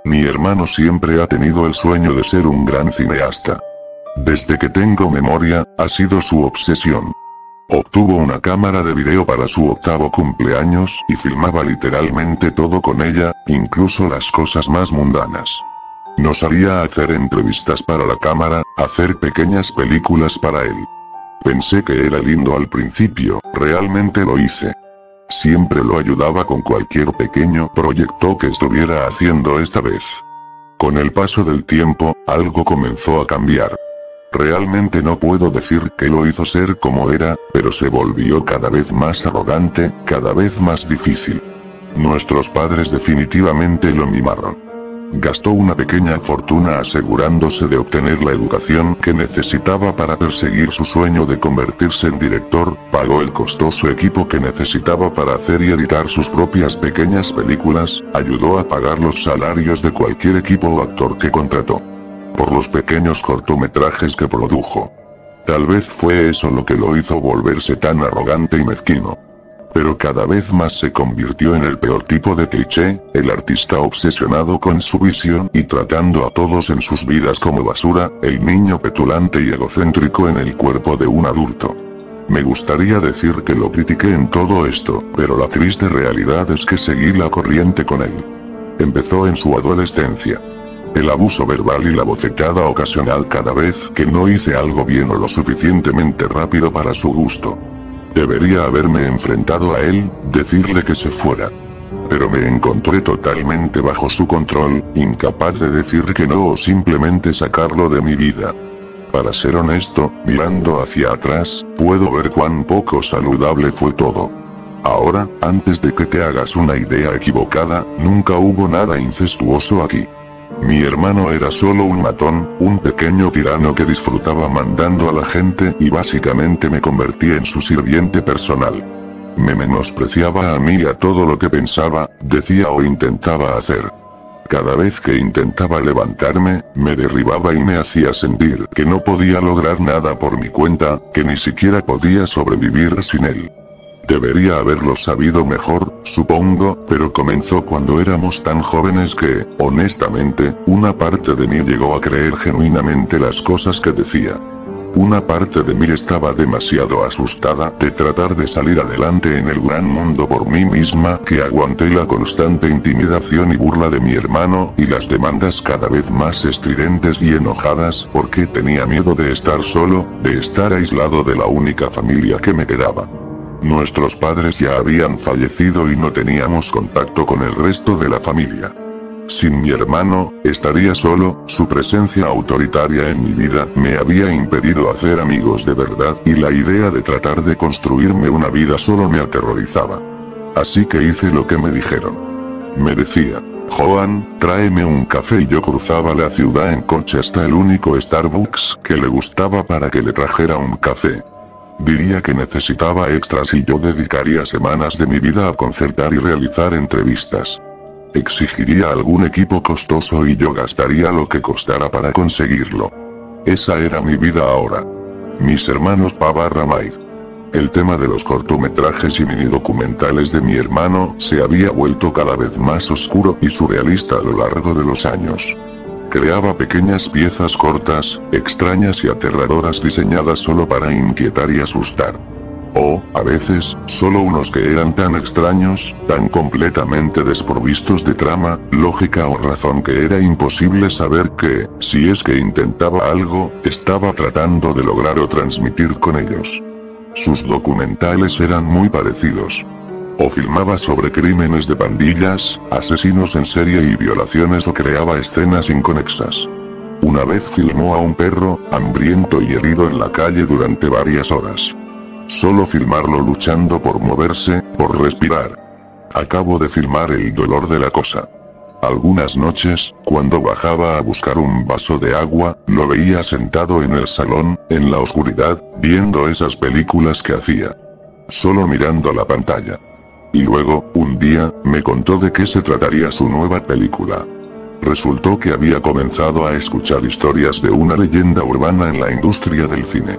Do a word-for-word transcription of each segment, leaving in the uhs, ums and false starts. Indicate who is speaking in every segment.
Speaker 1: Mi hermano siempre ha tenido el sueño de ser un gran cineasta. Desde que tengo memoria, ha sido su obsesión. Obtuvo una cámara de video para su octavo cumpleaños y filmaba literalmente todo con ella, incluso las cosas más mundanas. No sabía hacer entrevistas para la cámara, hacer pequeñas películas para él. Pensé que era lindo al principio, realmente lo hice. Siempre lo ayudaba con cualquier pequeño proyecto que estuviera haciendo esta vez. Con el paso del tiempo, algo comenzó a cambiar. Realmente no puedo decir que lo hizo ser como era, pero se volvió cada vez más arrogante, cada vez más difícil. Nuestros padres definitivamente lo mimaron. Gastó una pequeña fortuna asegurándose de obtener la educación que necesitaba para perseguir su sueño de convertirse en director, pagó el costoso equipo que necesitaba para hacer y editar sus propias pequeñas películas, ayudó a pagar los salarios de cualquier equipo o actor que contrató. Por los pequeños cortometrajes que produjo. Tal vez fue eso lo que lo hizo volverse tan arrogante y mezquino. Pero cada vez más se convirtió en el peor tipo de cliché, el artista obsesionado con su visión y tratando a todos en sus vidas como basura, el niño petulante y egocéntrico en el cuerpo de un adulto. Me gustaría decir que lo critiqué en todo esto, pero la triste realidad es que seguí la corriente con él. Empezó en su adolescencia. El abuso verbal y la bofetada ocasional cada vez que no hice algo bien o lo suficientemente rápido para su gusto. Debería haberme enfrentado a él, decirle que se fuera. Pero me encontré totalmente bajo su control, incapaz de decir que no o simplemente sacarlo de mi vida. Para ser honesto, mirando hacia atrás, puedo ver cuán poco saludable fue todo. Ahora, antes de que te hagas una idea equivocada, nunca hubo nada incestuoso aquí. Mi hermano era solo un matón, un pequeño tirano que disfrutaba mandando a la gente y básicamente me convertí en su sirviente personal. Me menospreciaba a mí y a todo lo que pensaba, decía o intentaba hacer. Cada vez que intentaba levantarme, me derribaba y me hacía sentir que no podía lograr nada por mi cuenta, que ni siquiera podía sobrevivir sin él. Debería haberlo sabido mejor, supongo, pero comenzó cuando éramos tan jóvenes que, honestamente, una parte de mí llegó a creer genuinamente las cosas que decía. Una parte de mí estaba demasiado asustada de tratar de salir adelante en el gran mundo por mí misma que aguanté la constante intimidación y burla de mi hermano y las demandas cada vez más estridentes y enojadas porque tenía miedo de estar solo, de estar aislado de la única familia que me quedaba. Nuestros padres ya habían fallecido y no teníamos contacto con el resto de la familia. Sin mi hermano, estaría solo, su presencia autoritaria en mi vida me había impedido hacer amigos de verdad y la idea de tratar de construirme una vida solo me aterrorizaba. Así que hice lo que me dijeron. Me decía, Joan, tráeme un café y yo cruzaba la ciudad en coche hasta el único Starbucks que le gustaba para que le trajera un café. Diría que necesitaba extras y yo dedicaría semanas de mi vida a concertar y realizar entrevistas. Exigiría algún equipo costoso y yo gastaría lo que costara para conseguirlo. Esa era mi vida ahora. Mis hermanos Pavarra May. El tema de los cortometrajes y minidocumentales de mi hermano se había vuelto cada vez más oscuro y surrealista a lo largo de los años. Creaba pequeñas piezas cortas, extrañas y aterradoras diseñadas solo para inquietar y asustar. O, a veces, solo unos que eran tan extraños, tan completamente desprovistos de trama, lógica o razón que era imposible saber qué, si es que intentaba algo, estaba tratando de lograr o transmitir con ellos. Sus documentales eran muy parecidos. O filmaba sobre crímenes de pandillas, asesinos en serie y violaciones o creaba escenas inconexas. Una vez filmó a un perro, hambriento y herido en la calle durante varias horas. Solo filmarlo luchando por moverse, por respirar. Acabo de filmar el dolor de la cosa. Algunas noches, cuando bajaba a buscar un vaso de agua, lo veía sentado en el salón, en la oscuridad, viendo esas películas que hacía. Solo mirando la pantalla. Y luego, un día, me contó de qué se trataría su nueva película. Resultó que había comenzado a escuchar historias de una leyenda urbana en la industria del cine.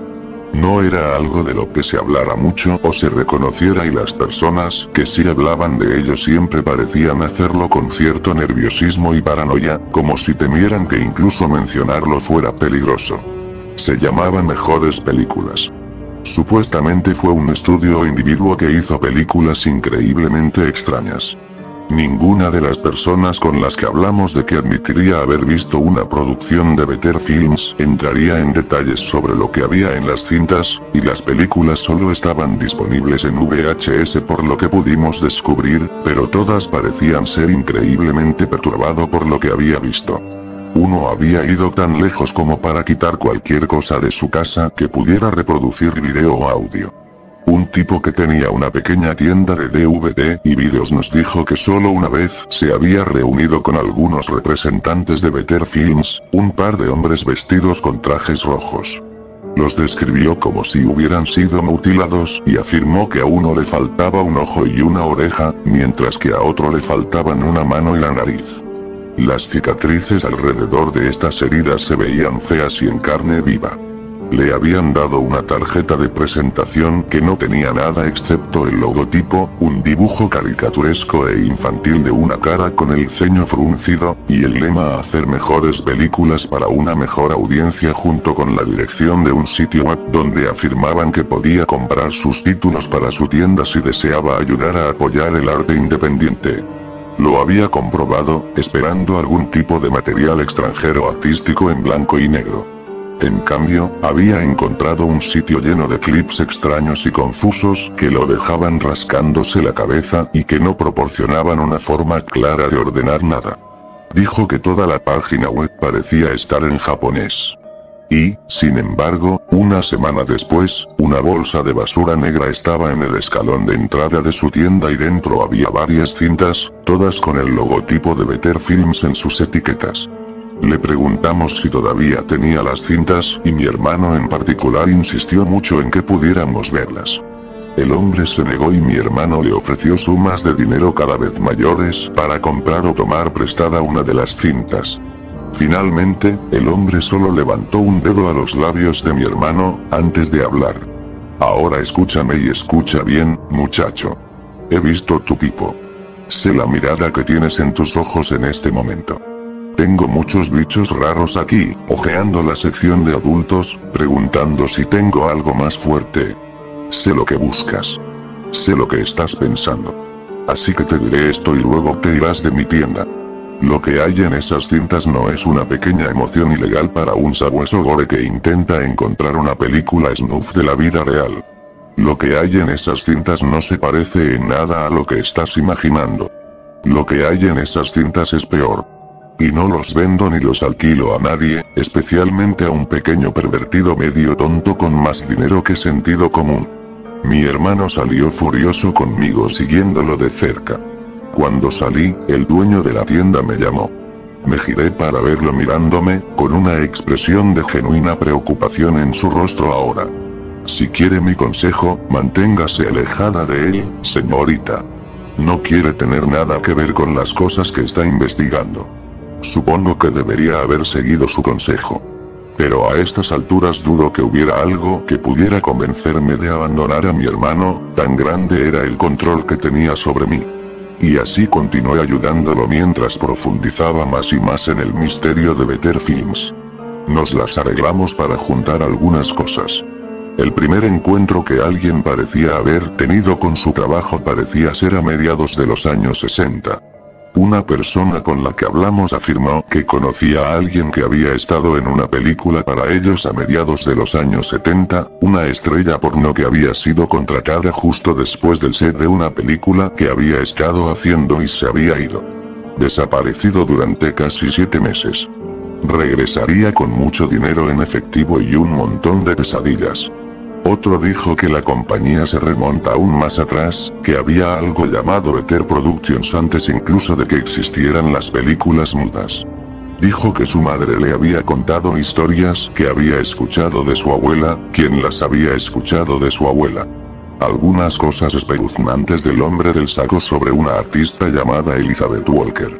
Speaker 1: No era algo de lo que se hablara mucho o se reconociera, y las personas que sí hablaban de ello siempre parecían hacerlo con cierto nerviosismo y paranoia, como si temieran que incluso mencionarlo fuera peligroso. Se llamaba Mejores Películas. Supuestamente fue un estudio o individuo que hizo películas increíblemente extrañas. Ninguna de las personas con las que hablamos de que admitiría haber visto una producción de Better Films entraría en detalles sobre lo que había en las cintas, y las películas solo estaban disponibles en V H S por lo que pudimos descubrir, pero todas parecían ser increíblemente perturbado por lo que había visto. Uno había ido tan lejos como para quitar cualquier cosa de su casa que pudiera reproducir video o audio. Un tipo que tenía una pequeña tienda de D V D y vídeos nos dijo que solo una vez se había reunido con algunos representantes de Better Films, un par de hombres vestidos con trajes rojos. Los describió como si hubieran sido mutilados y afirmó que a uno le faltaba un ojo y una oreja, mientras que a otro le faltaban una mano y la nariz. Las cicatrices alrededor de estas heridas se veían feas y en carne viva. Le habían dado una tarjeta de presentación que no tenía nada excepto el logotipo, un dibujo caricaturesco e infantil de una cara con el ceño fruncido, y el lema "Hacer mejores películas para una mejor audiencia", junto con la dirección de un sitio web donde afirmaban que podía comprar sus títulos para su tienda si deseaba ayudar a apoyar el arte independiente. Lo había comprobado, esperando algún tipo de material extranjero artístico en blanco y negro. En cambio, había encontrado un sitio lleno de clips extraños y confusos que lo dejaban rascándose la cabeza y que no proporcionaban una forma clara de ordenar nada. Dijo que toda la página web parecía estar en japonés. Y, sin embargo, una semana después, una bolsa de basura negra estaba en el escalón de entrada de su tienda y dentro había varias cintas, todas con el logotipo de Better Films en sus etiquetas. Le preguntamos si todavía tenía las cintas, y mi hermano en particular insistió mucho en que pudiéramos verlas. El hombre se negó y mi hermano le ofreció sumas de dinero cada vez mayores para comprar o tomar prestada una de las cintas. Finalmente, el hombre solo levantó un dedo a los labios de mi hermano, antes de hablar. Ahora escúchame y escucha bien, muchacho. He visto tu tipo. Sé la mirada que tienes en tus ojos en este momento. Tengo muchos bichos raros aquí, ojeando la sección de adultos, preguntando si tengo algo más fuerte. Sé lo que buscas. Sé lo que estás pensando. Así que te diré esto y luego te irás de mi tienda. Lo que hay en esas cintas no es una pequeña emoción ilegal para un sabueso gore que intenta encontrar una película snuff de la vida real. Lo que hay en esas cintas no se parece en nada a lo que estás imaginando. Lo que hay en esas cintas es peor. Y no los vendo ni los alquilo a nadie, especialmente a un pequeño pervertido medio tonto con más dinero que sentido común. Mi hermano salió furioso conmigo siguiéndolo de cerca. Cuando salí, el dueño de la tienda me llamó. Me giré para verlo mirándome, con una expresión de genuina preocupación en su rostro ahora. Si quiere mi consejo, manténgase alejada de él, señorita. No quiere tener nada que ver con las cosas que está investigando. Supongo que debería haber seguido su consejo. Pero a estas alturas dudo que hubiera algo que pudiera convencerme de abandonar a mi hermano, tan grande era el control que tenía sobre mí. Y así continué ayudándolo mientras profundizaba más y más en el misterio de Better Films. Nos las arreglamos para juntar algunas cosas. El primer encuentro que alguien parecía haber tenido con su trabajo parecía ser a mediados de los años sesenta. Una persona con la que hablamos afirmó que conocía a alguien que había estado en una película para ellos a mediados de los años setenta, una estrella porno que había sido contratada justo después del set de una película que había estado haciendo y se había ido. Desaparecido durante casi siete meses. Regresaría con mucho dinero en efectivo y un montón de pesadillas. Otro dijo que la compañía se remonta aún más atrás, que había algo llamado Better Productions antes incluso de que existieran las películas mudas. Dijo que su madre le había contado historias que había escuchado de su abuela, quien las había escuchado de su abuela. Algunas cosas espeluznantes del hombre del saco sobre una artista llamada Elizabeth Walker.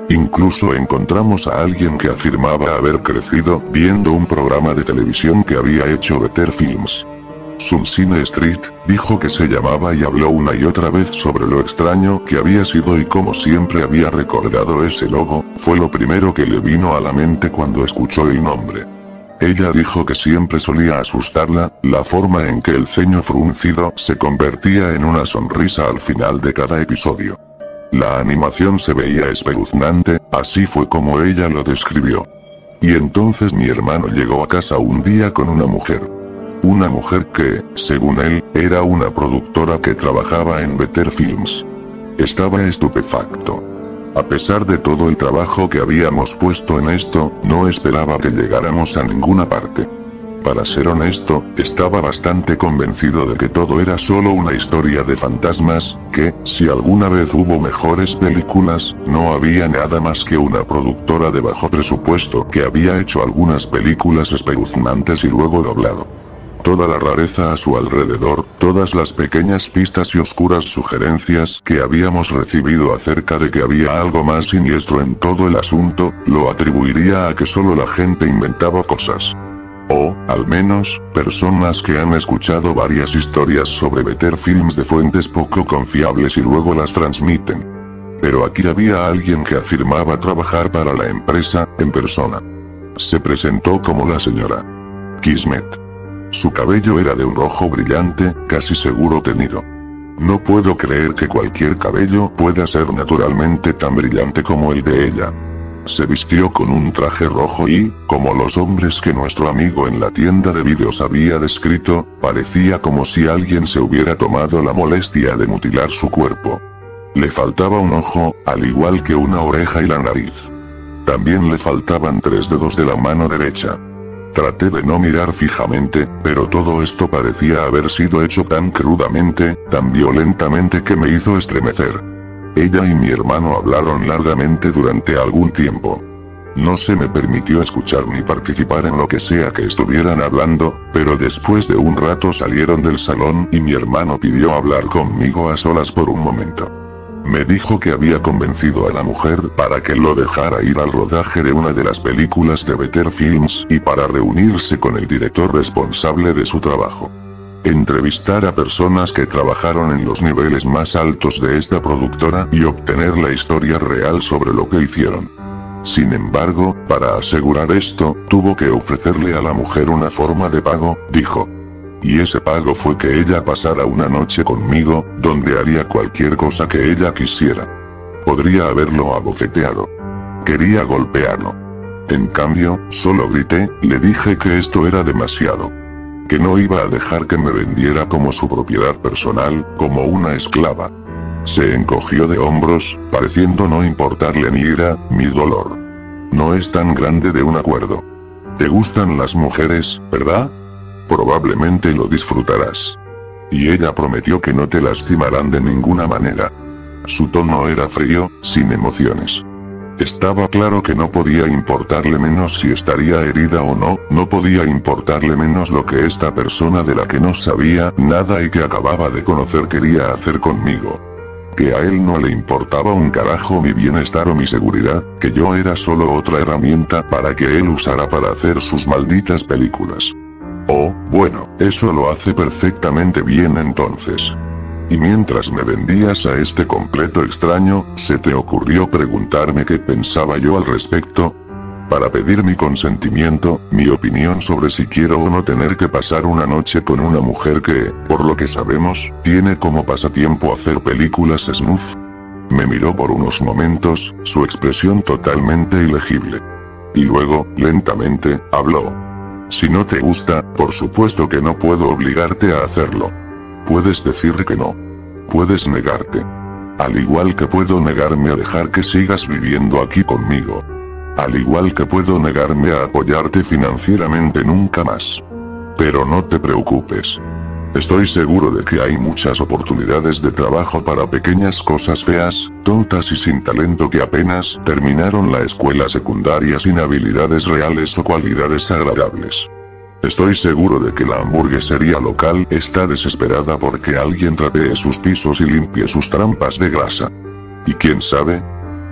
Speaker 1: Incluso encontramos a alguien que afirmaba haber crecido viendo un programa de televisión que había hecho Better Films. Sunshine Street, dijo que se llamaba y habló una y otra vez sobre lo extraño que había sido y como siempre había recordado ese logo, fue lo primero que le vino a la mente cuando escuchó el nombre. Ella dijo que siempre solía asustarla, la forma en que el ceño fruncido se convertía en una sonrisa al final de cada episodio. La animación se veía espeluznante, así fue como ella lo describió. Y entonces mi hermano llegó a casa un día con una mujer. Una mujer que, según él, era una productora que trabajaba en Better Films. Estaba estupefacto. A pesar de todo el trabajo que habíamos puesto en esto, no esperaba que llegáramos a ninguna parte. Para ser honesto, estaba bastante convencido de que todo era solo una historia de fantasmas, que, si alguna vez hubo mejores películas, no había nada más que una productora de bajo presupuesto que había hecho algunas películas espeluznantes y luego doblado. Toda la rareza a su alrededor, todas las pequeñas pistas y oscuras sugerencias que habíamos recibido acerca de que había algo más siniestro en todo el asunto, lo atribuiría a que solo la gente inventaba cosas. O, al menos, personas que han escuchado varias historias sobre Better Films de fuentes poco confiables y luego las transmiten. Pero aquí había alguien que afirmaba trabajar para la empresa, en persona. Se presentó como la señora Kismet. Su cabello era de un rojo brillante, casi seguro teñido. No puedo creer que cualquier cabello pueda ser naturalmente tan brillante como el de ella. Se vistió con un traje rojo y, como los hombres que nuestro amigo en la tienda de vídeos había descrito, parecía como si alguien se hubiera tomado la molestia de mutilar su cuerpo. Le faltaba un ojo, al igual que una oreja y la nariz. También le faltaban tres dedos de la mano derecha. Traté de no mirar fijamente, pero todo esto parecía haber sido hecho tan crudamente, tan violentamente que me hizo estremecer. Ella y mi hermano hablaron largamente durante algún tiempo. No se me permitió escuchar ni participar en lo que sea que estuvieran hablando, pero después de un rato salieron del salón y mi hermano pidió hablar conmigo a solas por un momento. Me dijo que había convencido a la mujer para que lo dejara ir al rodaje de una de las películas de Better Films y para reunirse con el director responsable de su trabajo. Entrevistar a personas que trabajaron en los niveles más altos de esta productora y obtener la historia real sobre lo que hicieron. Sin embargo, para asegurar esto, tuvo que ofrecerle a la mujer una forma de pago, dijo. Y ese pago fue que ella pasara una noche conmigo, donde haría cualquier cosa que ella quisiera. Podría haberlo abofeteado. Quería golpearlo. En cambio, solo grité, le dije que esto era demasiado. Que no iba a dejar que me vendiera como su propiedad personal, como una esclava. Se encogió de hombros, pareciendo no importarle mi ira, mi dolor. No es tan grande de un acuerdo. ¿Te gustan las mujeres, verdad? Probablemente lo disfrutarás. Y ella prometió que no te lastimarán de ninguna manera. Su tono era frío, sin emociones. Estaba claro que no podía importarle menos si estaría herida o no, no podía importarle menos lo que esta persona de la que no sabía nada y que acababa de conocer quería hacer conmigo. Que a él no le importaba un carajo mi bienestar o mi seguridad, que yo era solo otra herramienta para que él usara para hacer sus malditas películas. Oh, bueno, eso lo hace perfectamente bien entonces. Y mientras me vendías a este completo extraño, ¿se te ocurrió preguntarme qué pensaba yo al respecto? Para pedir mi consentimiento, mi opinión sobre si quiero o no tener que pasar una noche con una mujer que, por lo que sabemos, tiene como pasatiempo hacer películas snuff. Me miró por unos momentos, su expresión totalmente ilegible. Y luego, lentamente, habló. Si no te gusta, por supuesto que no puedo obligarte a hacerlo. Puedes decir que no. Puedes negarte. Al igual que puedo negarme a dejar que sigas viviendo aquí conmigo. Al igual que puedo negarme a apoyarte financieramente nunca más. Pero no te preocupes. Estoy seguro de que hay muchas oportunidades de trabajo para pequeñas cosas feas, tontas y sin talento que apenas terminaron la escuela secundaria sin habilidades reales o cualidades agradables. Estoy seguro de que la hamburguesería local está desesperada porque alguien trapee sus pisos y limpie sus trampas de grasa. Y quién sabe,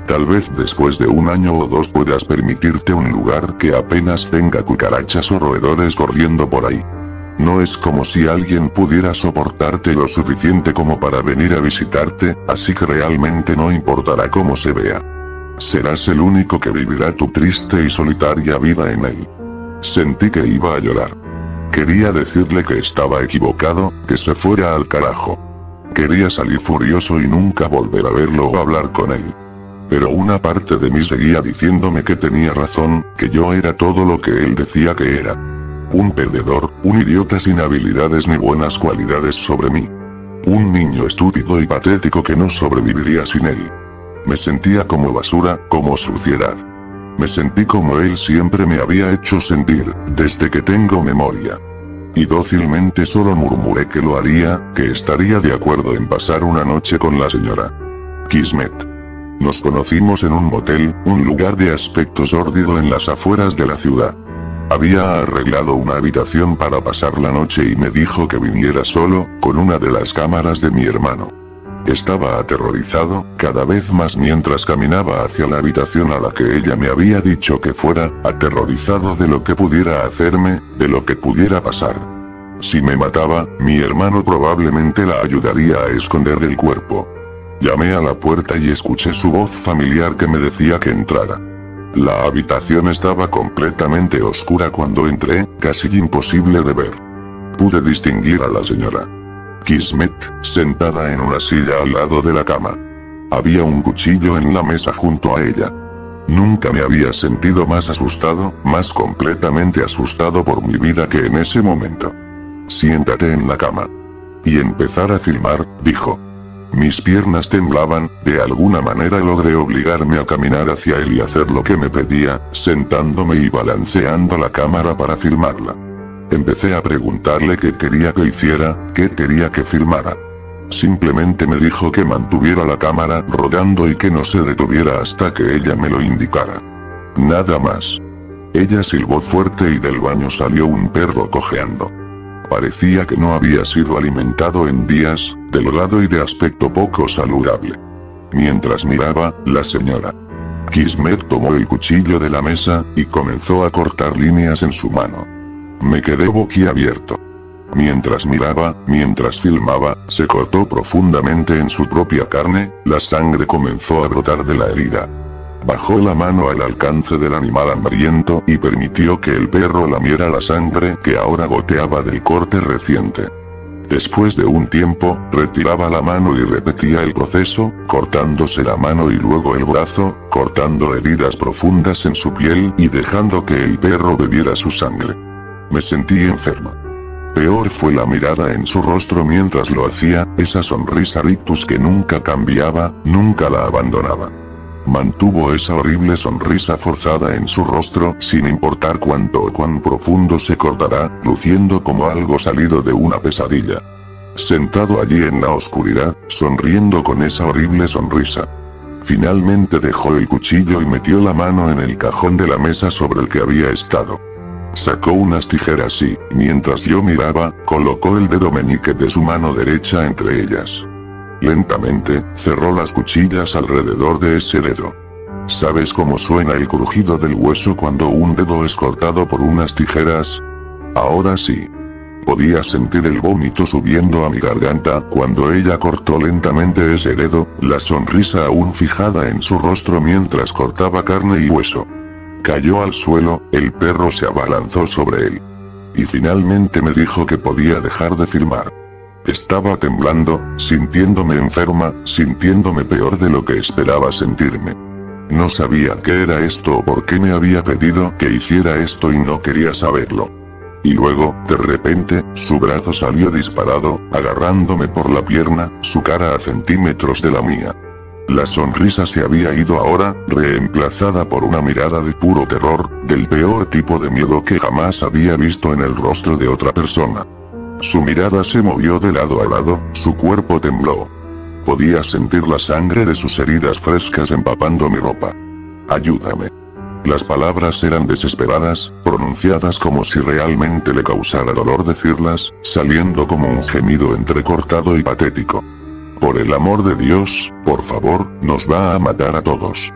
Speaker 1: Tal vez después de un año o dos puedas permitirte un lugar que apenas tenga cucarachas o roedores corriendo por ahí. No es como si alguien pudiera soportarte lo suficiente como para venir a visitarte, así que realmente no importará cómo se vea. Serás el único que vivirá tu triste y solitaria vida en él. Sentí que iba a llorar. Quería decirle que estaba equivocado, que se fuera al carajo. Quería salir furioso y nunca volver a verlo o hablar con él. Pero una parte de mí seguía diciéndome que tenía razón, que yo era todo lo que él decía que era. Un perdedor, un idiota sin habilidades ni buenas cualidades sobre mí. Un niño estúpido y patético que no sobreviviría sin él. Me sentía como basura, como suciedad. Me sentí como él siempre me había hecho sentir, desde que tengo memoria. Y dócilmente solo murmuré que lo haría, que estaría de acuerdo en pasar una noche con la señora Kismet. Nos conocimos en un motel, un lugar de aspecto sórdido en las afueras de la ciudad. Había arreglado una habitación para pasar la noche y me dijo que viniera solo, con una de las cámaras de mi hermano. Estaba aterrorizado, cada vez más mientras caminaba hacia la habitación a la que ella me había dicho que fuera, aterrorizado de lo que pudiera hacerme, de lo que pudiera pasar. Si me mataba, mi hermano probablemente la ayudaría a esconder el cuerpo. Llamé a la puerta y escuché su voz familiar que me decía que entrara. La habitación estaba completamente oscura cuando entré, casi imposible de ver. Pude distinguir a la señora Kismet, sentada en una silla al lado de la cama. Había un cuchillo en la mesa junto a ella. Nunca me había sentido más asustado, más completamente asustado por mi vida que en ese momento. Siéntate en la cama. Y empezar a filmar, dijo. Mis piernas temblaban, de alguna manera logré obligarme a caminar hacia él y hacer lo que me pedía, sentándome y balanceando la cámara para filmarla. Empecé a preguntarle qué quería que hiciera, qué quería que filmara. Simplemente me dijo que mantuviera la cámara rodando y que no se detuviera hasta que ella me lo indicara. Nada más. Ella silbó fuerte y del baño salió un perro cojeando. Parecía que no había sido alimentado en días, delgado y de aspecto poco saludable. Mientras miraba, la señora Kismet tomó el cuchillo de la mesa, y comenzó a cortar líneas en su mano. Me quedé boquiabierto. Mientras miraba, mientras filmaba, se cortó profundamente en su propia carne, la sangre comenzó a brotar de la herida. Bajó la mano al alcance del animal hambriento y permitió que el perro lamiera la sangre que ahora goteaba del corte reciente. Después de un tiempo, retiraba la mano y repetía el proceso, cortándose la mano y luego el brazo, cortando heridas profundas en su piel y dejando que el perro bebiera su sangre. Me sentí enfermo. Peor fue la mirada en su rostro mientras lo hacía, esa sonrisa rictus que nunca cambiaba, nunca la abandonaba. Mantuvo esa horrible sonrisa forzada en su rostro sin importar cuánto o cuán profundo se cortará, luciendo como algo salido de una pesadilla. Sentado allí en la oscuridad, sonriendo con esa horrible sonrisa. Finalmente dejó el cuchillo y metió la mano en el cajón de la mesa sobre el que había estado. Sacó unas tijeras y, mientras yo miraba, colocó el dedo meñique de su mano derecha entre ellas. Lentamente, cerró las cuchillas alrededor de ese dedo. ¿Sabes cómo suena el crujido del hueso cuando un dedo es cortado por unas tijeras? Ahora sí. Podía sentir el vómito subiendo a mi garganta cuando ella cortó lentamente ese dedo, la sonrisa aún fijada en su rostro mientras cortaba carne y hueso. Cayó al suelo, el perro se abalanzó sobre él. Y finalmente me dijo que podía dejar de filmar. Estaba temblando, sintiéndome enferma, sintiéndome peor de lo que esperaba sentirme. No sabía qué era esto o por qué me había pedido que hiciera esto y no quería saberlo. Y luego, de repente, su brazo salió disparado, agarrándome por la pierna, su cara a centímetros de la mía. La sonrisa se había ido ahora, reemplazada por una mirada de puro terror, del peor tipo de miedo que jamás había visto en el rostro de otra persona. Su mirada se movió de lado a lado, su cuerpo tembló. Podía sentir la sangre de sus heridas frescas empapando mi ropa. Ayúdame. Las palabras eran desesperadas, pronunciadas como si realmente le causara dolor decirlas, saliendo como un gemido entrecortado y patético. Por el amor de Dios, por favor, nos va a matar a todos.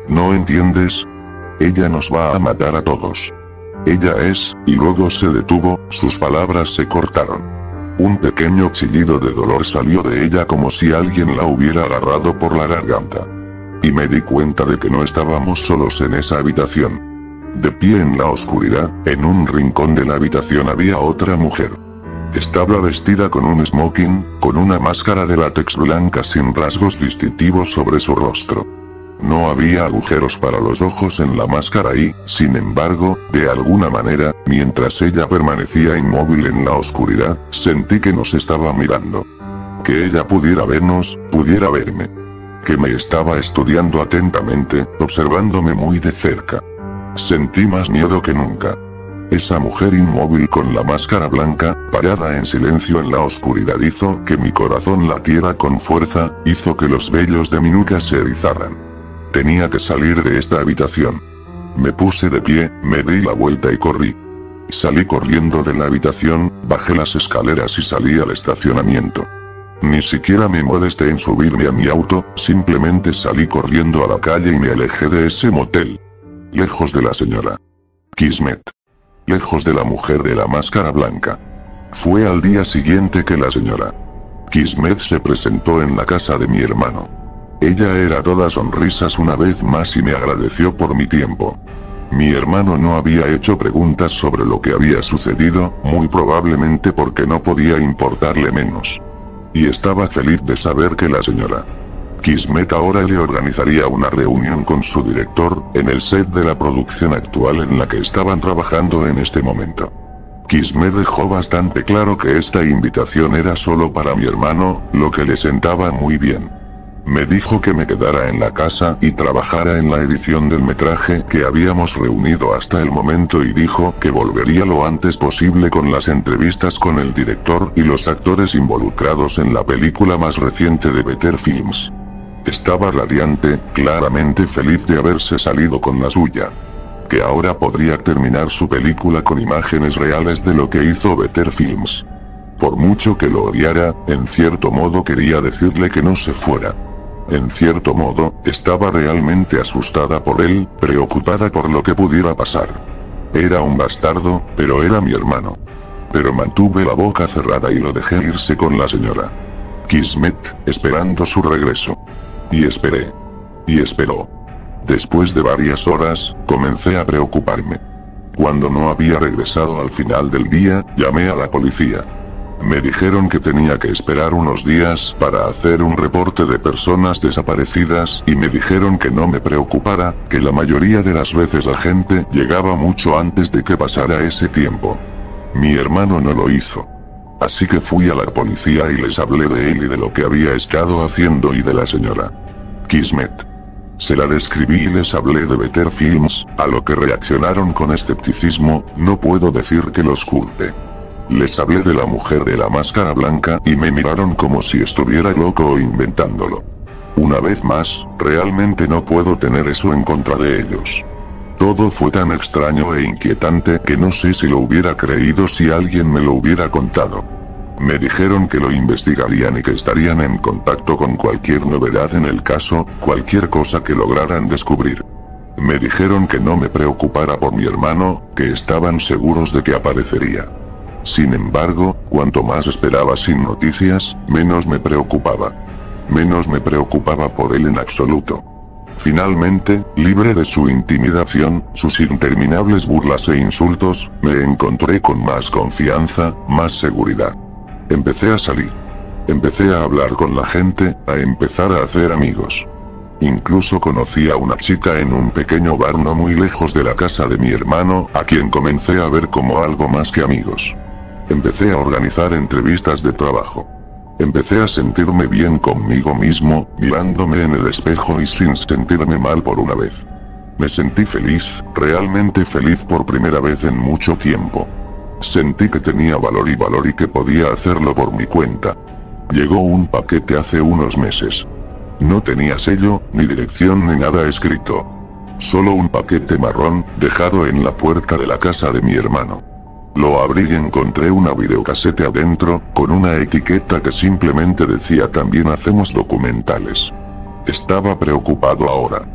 Speaker 1: ¿No entiendes? Ella nos va a matar a todos. Ella es, y luego se detuvo, sus palabras se cortaron. Un pequeño chillido de dolor salió de ella como si alguien la hubiera agarrado por la garganta. Y me di cuenta de que no estábamos solos en esa habitación. De pie en la oscuridad, en un rincón de la habitación había otra mujer. Estaba vestida con un smoking, con una máscara de látex blanca sin rasgos distintivos sobre su rostro. No había agujeros para los ojos en la máscara y, sin embargo, de alguna manera, mientras ella permanecía inmóvil en la oscuridad, sentí que nos estaba mirando. Que ella pudiera vernos, pudiera verme. Que me estaba estudiando atentamente, observándome muy de cerca. Sentí más miedo que nunca. Esa mujer inmóvil con la máscara blanca, parada en silencio en la oscuridad hizo que mi corazón latiera con fuerza, hizo que los vellos de mi nuca se erizaran. Tenía que salir de esta habitación. Me puse de pie, me di la vuelta y corrí. Salí corriendo de la habitación, bajé las escaleras y salí al estacionamiento. Ni siquiera me molesté en subirme a mi auto, simplemente salí corriendo a la calle y me alejé de ese motel. Lejos de la señora Kismet. Lejos de la mujer de la máscara blanca. Fue al día siguiente que la señora Kismet se presentó en la casa de mi hermano. Ella era toda sonrisas una vez más y me agradeció por mi tiempo. Mi hermano no había hecho preguntas sobre lo que había sucedido, muy probablemente porque no podía importarle menos. Y estaba feliz de saber que la señora Kismet ahora le organizaría una reunión con su director, en el set de la producción actual en la que estaban trabajando en este momento. Kismet dejó bastante claro que esta invitación era solo para mi hermano, lo que le sentaba muy bien. Me dijo que me quedara en la casa y trabajara en la edición del metraje que habíamos reunido hasta el momento y dijo que volvería lo antes posible con las entrevistas con el director y los actores involucrados en la película más reciente de Better Films. Estaba radiante, claramente feliz de haberse salido con la suya. Que ahora podría terminar su película con imágenes reales de lo que hizo Better Films. Por mucho que lo odiara, en cierto modo quería decirle que no se fuera. En cierto modo, estaba realmente asustada por él, preocupada por lo que pudiera pasar. Era un bastardo, pero era mi hermano. Pero mantuve la boca cerrada y lo dejé irse con la señora Kismet, esperando su regreso. Y esperé. Y esperó. Después de varias horas, comencé a preocuparme. Cuando no había regresado al final del día, llamé a la policía. Me dijeron que tenía que esperar unos días para hacer un reporte de personas desaparecidas y me dijeron que no me preocupara, que la mayoría de las veces la gente llegaba mucho antes de que pasara ese tiempo. Mi hermano no lo hizo. Así que fui a la policía y les hablé de él y de lo que había estado haciendo y de la señora Kismet. Se la describí y les hablé de Better Films, a lo que reaccionaron con escepticismo, no puedo decir que los culpe. Les hablé de la mujer de la máscara blanca y me miraron como si estuviera loco o inventándolo. Una vez más, realmente no puedo tener eso en contra de ellos. Todo fue tan extraño e inquietante que no sé si lo hubiera creído si alguien me lo hubiera contado. Me dijeron que lo investigarían y que estarían en contacto con cualquier novedad en el caso, cualquier cosa que lograran descubrir. Me dijeron que no me preocupara por mi hermano, que estaban seguros de que aparecería. Sin embargo, cuanto más esperaba sin noticias, menos me preocupaba. Menos me preocupaba por él en absoluto. Finalmente, libre de su intimidación, sus interminables burlas e insultos, me encontré con más confianza, más seguridad. Empecé a salir. Empecé a hablar con la gente, a empezar a hacer amigos. Incluso conocí a una chica en un pequeño bar no muy lejos de la casa de mi hermano, a quien comencé a ver como algo más que amigos. Empecé a organizar entrevistas de trabajo. Empecé a sentirme bien conmigo mismo, mirándome en el espejo y sin sentirme mal por una vez. Me sentí feliz, realmente feliz por primera vez en mucho tiempo. Sentí que tenía valor y valor y que podía hacerlo por mi cuenta. Llegó un paquete hace unos meses. No tenía sello, ni dirección ni nada escrito. Solo un paquete marrón, dejado en la puerta de la casa de mi hermano. Lo abrí y encontré una videocasete adentro, con una etiqueta que simplemente decía también hacemos documentales. Estaba preocupado ahora.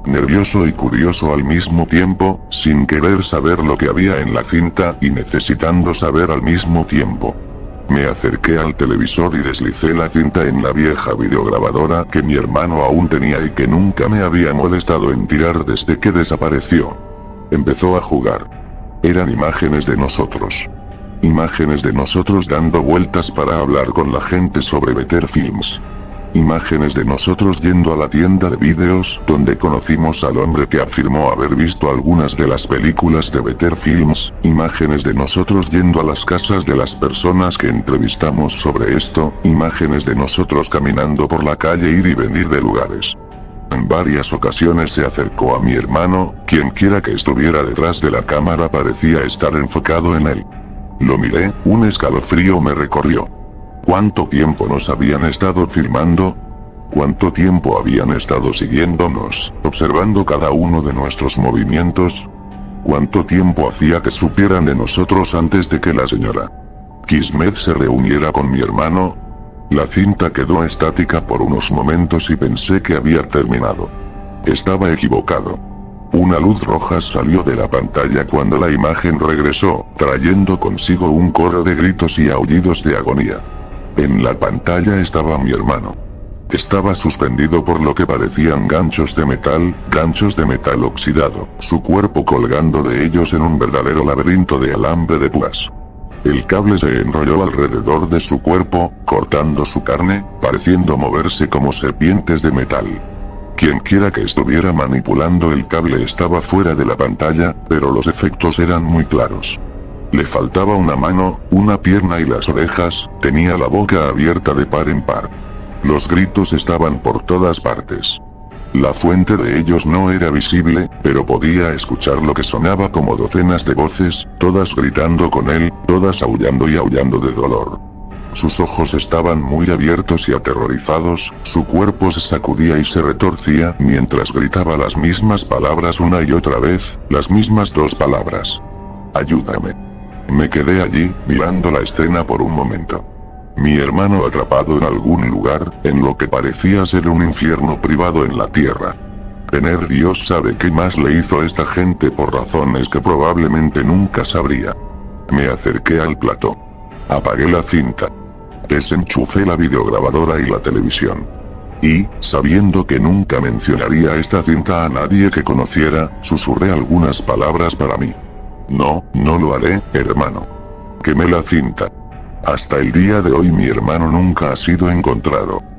Speaker 1: nervioso y curioso al mismo tiempo, sin querer saber lo que había en la cinta y necesitando saber al mismo tiempo. Me acerqué al televisor y deslicé la cinta en la vieja videograbadora que mi hermano aún tenía y que nunca me había molestado en tirar desde que desapareció. Empezó a jugar. Eran imágenes de nosotros. Imágenes de nosotros dando vueltas para hablar con la gente sobre Better Films. Imágenes de nosotros yendo a la tienda de vídeos donde conocimos al hombre que afirmó haber visto algunas de las películas de Better Films. Imágenes de nosotros yendo a las casas de las personas que entrevistamos sobre esto. Imágenes de nosotros caminando por la calle, ir y venir de lugares. En varias ocasiones se acercó a mi hermano, quien quiera que estuviera detrás de la cámara parecía estar enfocado en él. Lo miré, un escalofrío me recorrió. ¿Cuánto tiempo nos habían estado filmando? ¿Cuánto tiempo habían estado siguiéndonos, observando cada uno de nuestros movimientos? ¿Cuánto tiempo hacía que supieran de nosotros antes de que la señora Kismet se reuniera con mi hermano? La cinta quedó estática por unos momentos y pensé que había terminado. Estaba equivocado. Una luz roja salió de la pantalla cuando la imagen regresó, trayendo consigo un coro de gritos y aullidos de agonía. En la pantalla estaba mi hermano. Estaba suspendido por lo que parecían ganchos de metal, ganchos de metal oxidado, su cuerpo colgando de ellos en un verdadero laberinto de alambre de púas. El cable se enrolló alrededor de su cuerpo, cortando su carne, pareciendo moverse como serpientes de metal. Quien quiera que estuviera manipulando el cable estaba fuera de la pantalla, pero los efectos eran muy claros. Le faltaba una mano, una pierna y las orejas, tenía la boca abierta de par en par. Los gritos estaban por todas partes. La fuente de ellos no era visible, pero podía escuchar lo que sonaba como docenas de voces, todas gritando con él, todas aullando y aullando de dolor. Sus ojos estaban muy abiertos y aterrorizados, su cuerpo se sacudía y se retorcía mientras gritaba las mismas palabras una y otra vez, las mismas dos palabras. Ayúdame. Me quedé allí, mirando la escena por un momento. Mi hermano atrapado en algún lugar, en lo que parecía ser un infierno privado en la tierra. Tener Dios sabe qué más le hizo esta gente por razones que probablemente nunca sabría. Me acerqué al plató. Apagué la cinta. Desenchufé la videograbadora y la televisión. Y, sabiendo que nunca mencionaría esta cinta a nadie que conociera, susurré algunas palabras para mí. No, no lo haré, hermano. Quemé la cinta. Hasta el día de hoy mi hermano nunca ha sido encontrado.